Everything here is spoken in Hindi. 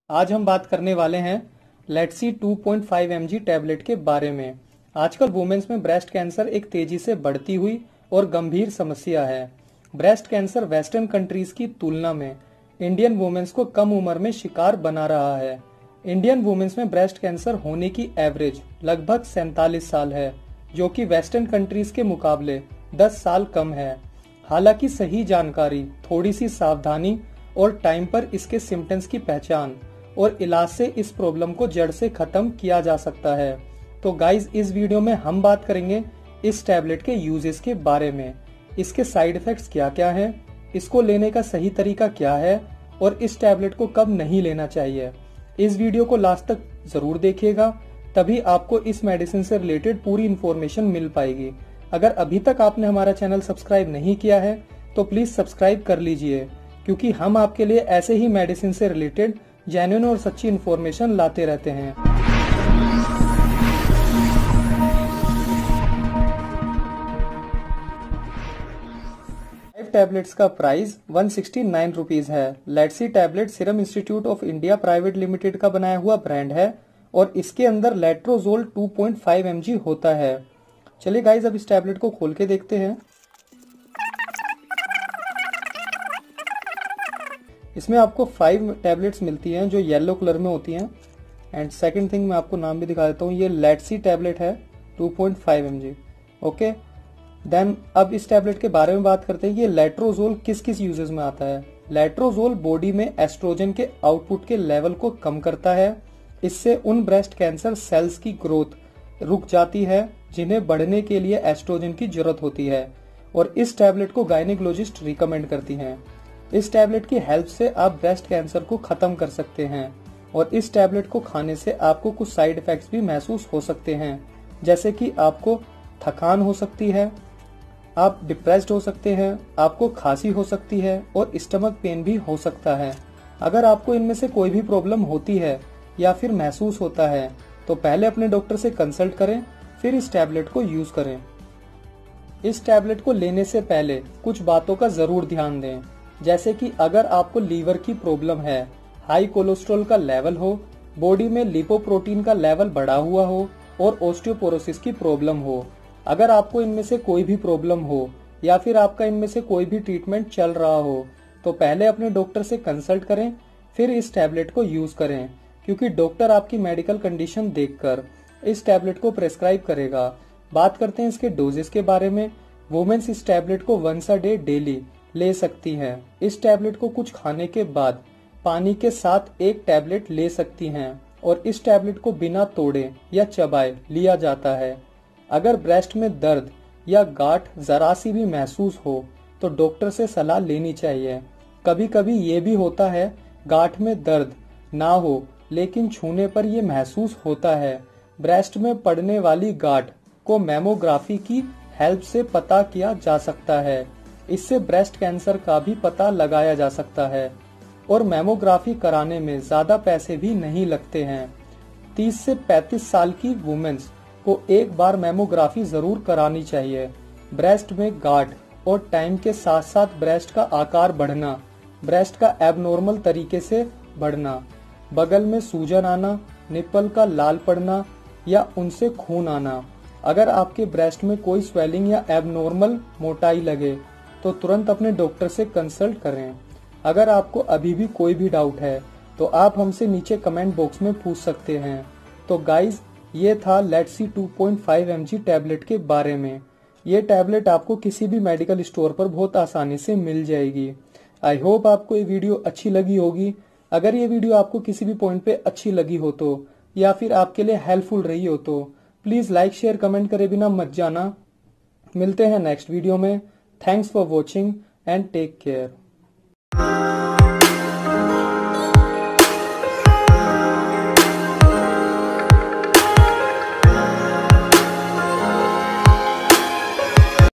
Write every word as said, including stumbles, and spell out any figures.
आज हम बात करने वाले हैं Letsy two point five MG जी टैबलेट के बारे में। आजकल वुमेन्स में ब्रेस्ट कैंसर एक तेजी से बढ़ती हुई और गंभीर समस्या है। ब्रेस्ट कैंसर वेस्टर्न कंट्रीज की तुलना में इंडियन वुमेन्स को कम उम्र में शिकार बना रहा है। इंडियन वुमेन्स में ब्रेस्ट कैंसर होने की एवरेज लगभग सैंतालीस साल है, जो कि वेस्टर्न कंट्रीज के मुकाबले दस साल कम है। हालांकि सही जानकारी, थोड़ी सी सावधानी और टाइम पर इसके सिम्टम्स की पहचान और इलाज से इस प्रॉब्लम को जड़ से खत्म किया जा सकता है। तो गाइज, इस वीडियो में हम बात करेंगे इस टैबलेट के यूजेस के बारे में, इसके साइड इफेक्ट्स क्या क्या हैं, इसको लेने का सही तरीका क्या है और इस टैबलेट को कब नहीं लेना चाहिए। इस वीडियो को लास्ट तक जरूर देखिएगा, तभी आपको इस मेडिसिन से रिलेटेड पूरी इन्फॉर्मेशन मिल पाएगी। अगर अभी तक आपने हमारा चैनल सब्सक्राइब नहीं किया है तो प्लीज सब्सक्राइब कर लीजिए, क्योंकि हम आपके लिए ऐसे ही मेडिसिन से रिलेटेड जेन्युइन और सच्ची इन्फॉर्मेशन लाते रहते हैं। फाइव टैबलेट्स का price one sixty nine rupees है। Letsy tablet Serum Institute of India Private Limited का बनाया हुआ ब्रांड है और इसके अंदर letrozole two point five MG जी होता है। चलिए गाइज, अब इस टैबलेट को खोल के देखते हैं। इसमें आपको फाइव टैबलेट्स मिलती हैं जो येलो कलर में होती हैं। एंड सेकंड थिंग, मैं आपको नाम भी दिखा देता हूँ, ये लेट्सी टैबलेट है टू पॉइंट फाइव एम जी। ओके, देन अब इस टैबलेट के बारे में बात करते हैं। ये लेट्रोजोल किस किस यूजेस में आता है। लेट्रोजोल बॉडी में एस्ट्रोजन के आउटपुट के लेवल को कम करता है। इससे उन ब्रेस्ट कैंसर सेल्स की ग्रोथ रुक जाती है जिन्हें बढ़ने के लिए एस्ट्रोजन की जरूरत होती है, और इस टैबलेट को गायनेकोलॉजिस्ट रिकमेंड करती हैं। इस टैबलेट की हेल्प से आप ब्रेस्ट कैंसर को खत्म कर सकते हैं, और इस टैबलेट को खाने से आपको कुछ साइड इफेक्ट्स भी महसूस हो सकते हैं, जैसे कि आपको थकान हो सकती है, आप डिप्रेस्ड हो सकते हैं, आपको खांसी हो सकती है और स्टमक पेन भी हो सकता है। अगर आपको इनमें से कोई भी प्रॉब्लम होती है या फिर महसूस होता है तो पहले अपने डॉक्टर से कंसल्ट करें, फिर इस टैबलेट को यूज करें। इस टैबलेट को लेने से पहले कुछ बातों का जरूर ध्यान दें, जैसे कि अगर आपको लीवर की प्रॉब्लम है, हाई कोलेस्ट्रॉल का लेवल हो, बॉडी में लिपोप्रोटीन का लेवल बढ़ा हुआ हो और ऑस्टियोपोरोसिस की प्रॉब्लम हो। अगर आपको इनमें से कोई भी प्रॉब्लम हो या फिर आपका इनमें से कोई भी ट्रीटमेंट चल रहा हो तो पहले अपने डॉक्टर से कंसल्ट करें, फिर इस टैबलेट को यूज करें, क्योंकि डॉक्टर आपकी मेडिकल कंडीशन देखकर इस टैबलेट को प्रेस्क्राइब करेगा। बात करते हैं इसके डोजेस के बारे में। वुमेन्स इस टैबलेट को वंस अ डे डेली ले सकती हैं। इस टैबलेट को कुछ खाने के बाद पानी के साथ एक टैबलेट ले सकती हैं, और इस टैबलेट को बिना तोड़े या चबाए लिया जाता है। अगर ब्रेस्ट में दर्द या गांठ जरा सी भी महसूस हो तो डॉक्टर से सलाह लेनी चाहिए। कभी कभी ये भी होता है गांठ में दर्द ना हो लेकिन छूने पर यह महसूस होता है। ब्रेस्ट में पड़ने वाली गांठ को मैमोग्राफी की हेल्प से पता किया जा सकता है। इससे ब्रेस्ट कैंसर का भी पता लगाया जा सकता है, और मैमोग्राफी कराने में ज्यादा पैसे भी नहीं लगते हैं। तीस से पैंतीस साल की वुमेन्स को एक बार मैमोग्राफी जरूर करानी चाहिए। ब्रेस्ट में गांठ और टाइम के साथ साथ ब्रेस्ट का आकार बढ़ना, ब्रेस्ट का एबनॉर्मल तरीके से बढ़ना, बगल में सूजन आना, निप्पल का लाल पड़ना या उनसे खून आना। अगर आपके ब्रेस्ट में कोई स्वेलिंग या एबनॉर्मल मोटाई लगे तो तुरंत अपने डॉक्टर से कंसल्ट करें। अगर आपको अभी भी कोई भी डाउट है तो आप हमसे नीचे कमेंट बॉक्स में पूछ सकते हैं। तो गाइज, ये था Letsy two point five MG जी टैबलेट के बारे में। ये टैबलेट आपको किसी भी मेडिकल स्टोर पर बहुत आसानी से मिल जाएगी। आई होप आपको ये वीडियो अच्छी लगी होगी। अगर ये वीडियो आपको किसी भी पॉइंट पे अच्छी लगी हो तो, या फिर आपके लिए हेल्पफुल रही हो तो प्लीज लाइक शेयर कमेंट करे बिना मत जाना। मिलते हैं नेक्स्ट वीडियो में। Thanks for watching and take care.